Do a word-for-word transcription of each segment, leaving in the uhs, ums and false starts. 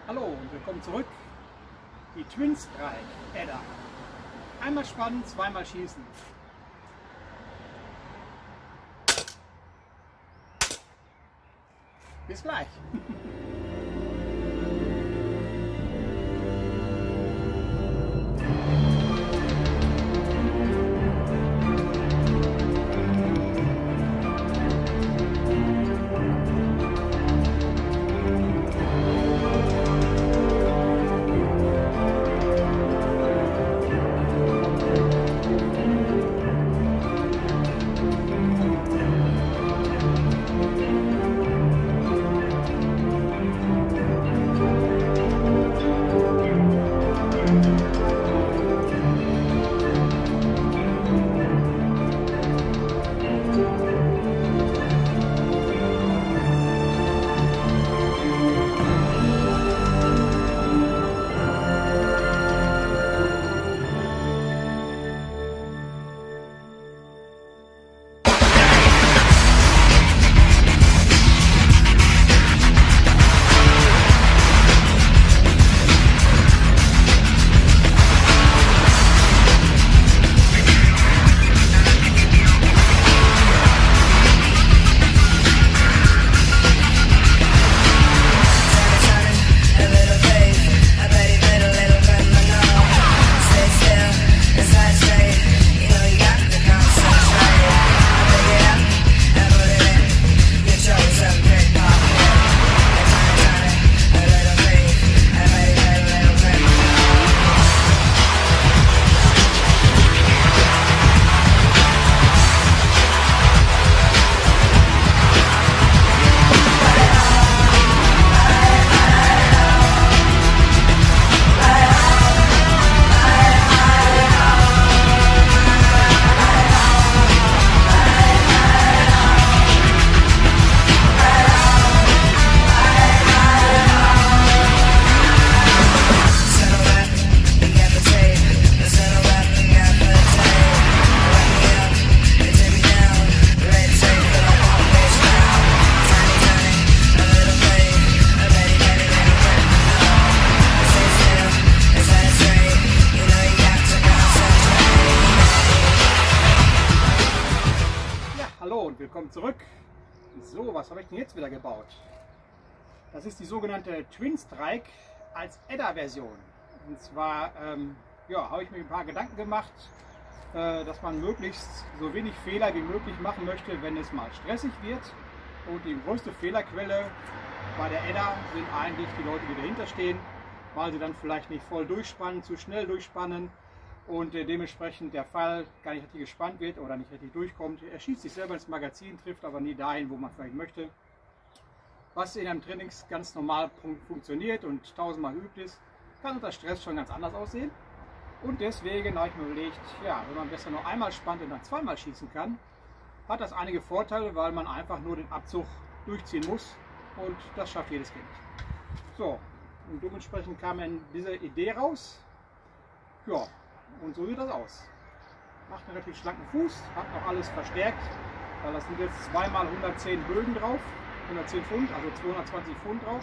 Hallo und willkommen zurück. Die Twin Strike Edda. Einmal spannen, zweimal schießen. Bis gleich. Und willkommen zurück. So, was habe ich denn jetzt wieder gebaut? Das ist die sogenannte Twin Strike als Edda-Version. Und zwar ähm, ja, habe ich mir ein paar Gedanken gemacht, äh, dass man möglichst so wenig Fehler wie möglich machen möchte, wenn es mal stressig wird. Und die größte Fehlerquelle bei der Edda sind eigentlich die Leute, die dahinter stehen, weil sie dann vielleicht nicht voll durchspannen, zu schnell durchspannen. Und äh, dementsprechend der Fall gar nicht richtig gespannt wird oder nicht richtig durchkommt. Er schießt sich selber ins Magazin, trifft aber nie dahin, wo man vielleicht möchte. Was in einem Trainings ganz normal funktioniert und tausendmal geübt ist, kann unter Stress schon ganz anders aussehen. Und deswegen habe ich mir überlegt, ja, wenn man besser nur einmal spannt und dann zweimal schießen kann, hat das einige Vorteile, weil man einfach nur den Abzug durchziehen muss und das schafft jedes Kind. So, und dementsprechend kam dann diese Idee raus. Ja. Und so sieht das aus. Macht einen relativ schlanken Fuß, hat auch alles verstärkt, weil das sind jetzt zweimal hundertzehn Bögen drauf, hundertzehn Pfund, also zweihundertzwanzig Pfund drauf.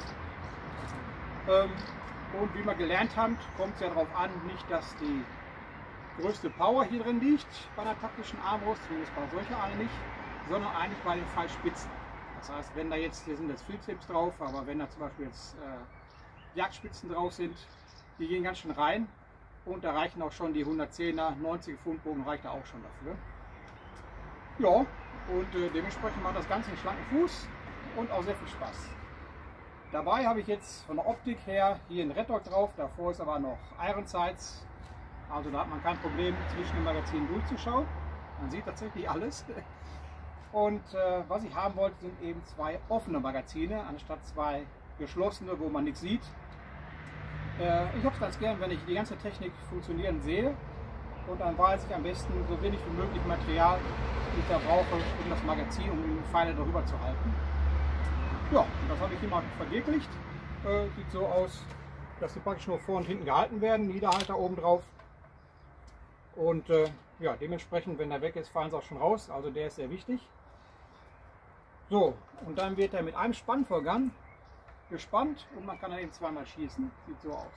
Ähm, und wie wir gelernt haben, kommt es ja darauf an, nicht, dass die größte Power hier drin liegt bei einer taktischen Armbrust, zumindest bei solcher eine nicht, sondern eigentlich bei den Fallspitzen. Das heißt, wenn da jetzt, hier sind jetzt Filztips drauf, aber wenn da zum Beispiel jetzt äh, Jagdspitzen drauf sind, die gehen ganz schön rein. Und da reichen auch schon die hundertzehner, neunzig Pfund Bogen reicht da auch schon dafür. Ja, und äh, dementsprechend macht das Ganze einen schlanken Fuß und auch sehr viel Spaß. Dabei habe ich jetzt von der Optik her hier einen Red Dot drauf, davor ist aber noch Iron Sights. Also da hat man kein Problem zwischen den Magazinen durchzuschauen. Man sieht tatsächlich alles. Und äh, was ich haben wollte, sind eben zwei offene Magazine, anstatt zwei geschlossene, wo man nichts sieht. Ich habe es ganz gern, wenn ich die ganze Technik funktionieren sehe und dann weiß ich am besten so wenig wie möglich Material, die ich da brauche, um das Magazin, um die Pfeile darüber zu halten. Ja, und das habe ich hier mal verwirklicht. Äh, sieht so aus, dass sie praktisch nur vor und hinten gehalten werden, Niederhalter oben drauf. Und äh, ja, dementsprechend, wenn der weg ist, fallen sie auch schon raus, also der ist sehr wichtig. So, und dann wird er mit einem Spannvorgang gespannt und man kann dann eben zweimal schießen. Sieht so aus.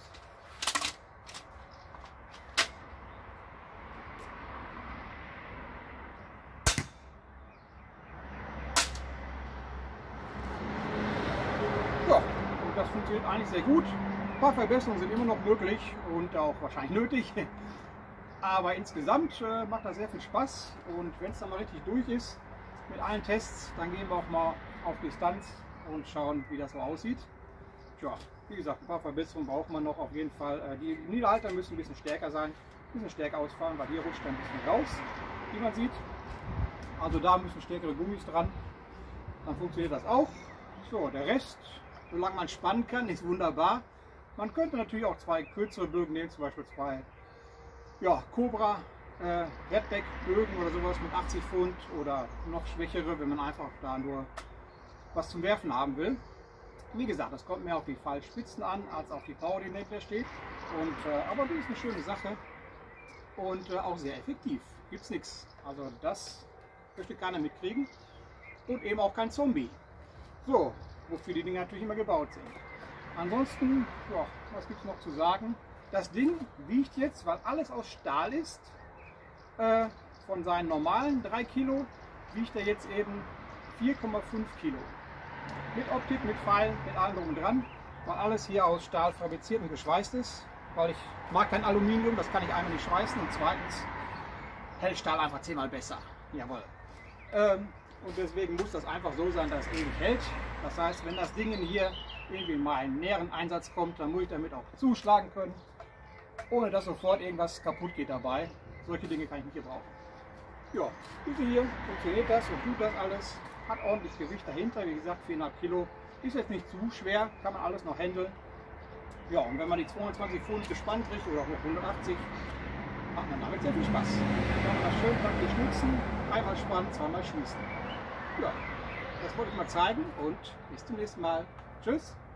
Ja, und das funktioniert eigentlich sehr gut. Ein paar Verbesserungen sind immer noch möglich und auch wahrscheinlich nötig. Aber insgesamt äh, macht das sehr viel Spaß und wenn es dann mal richtig durch ist mit allen Tests, dann gehen wir auch mal auf Distanz und schauen, wie das so aussieht. Tja, wie gesagt, ein paar Verbesserungen braucht man noch auf jeden Fall. Äh, die Niederhalter müssen ein bisschen stärker sein, ein bisschen stärker ausfahren, weil hier rutscht er ein bisschen raus, wie man sieht. Also da müssen stärkere Gummis dran, dann funktioniert das auch. So, der Rest, solange man spannen kann, ist wunderbar. Man könnte natürlich auch zwei kürzere Bögen nehmen, zum Beispiel zwei ja, Cobra äh, Redback-Bögen oder sowas mit achtzig Pfund oder noch schwächere, wenn man einfach da nur was zum Werfen haben will. Wie gesagt, das kommt mehr auf die Pfeilspitzen an, als auf die Power, die dahinter steht. Und, äh, aber die ist eine schöne Sache und äh, auch sehr effektiv. Gibt's nichts. Also das möchte keiner mitkriegen. Und eben auch kein Zombie. So, wofür die Dinge natürlich immer gebaut sind. Ansonsten, ja, was gibt es noch zu sagen? Das Ding wiegt jetzt, weil alles aus Stahl ist, äh, von seinen normalen drei Kilo, wiegt er jetzt eben vier Komma fünf Kilo. Mit Optik, mit Pfeilen, mit allem drum und dran, weil alles hier aus Stahl fabriziert und geschweißt ist. Weil ich mag kein Aluminium, das kann ich einmal nicht schweißen und zweitens hält Stahl einfach zehnmal besser. Jawohl. Ähm, und deswegen muss das einfach so sein, dass es ewig hält. Das heißt, wenn das Ding hier irgendwie mal in näheren Einsatz kommt, dann muss ich damit auch zuschlagen können, ohne dass sofort irgendwas kaputt geht dabei. Solche Dinge kann ich nicht gebrauchen. Ja, diese hier funktioniert das und tut das alles, hat ordentlich Gewicht dahinter, wie gesagt viereinhalb Kilo, ist jetzt nicht zu schwer, kann man alles noch handeln. Ja, und wenn man die zweiundzwanzig Pfund gespannt kriegt oder hoch hundertachtzig, hat man damit sehr viel Spaß. Dann kann man das schön praktisch nutzen, einmal spannen, zweimal schießen. Ja, das wollte ich mal zeigen und bis zum nächsten Mal. Tschüss!